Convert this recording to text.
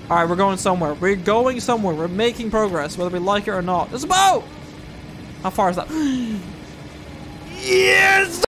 All right, we're going somewhere. We're going somewhere. We're making progress, whether we like it or not. There's a boat! How far is that? Yes!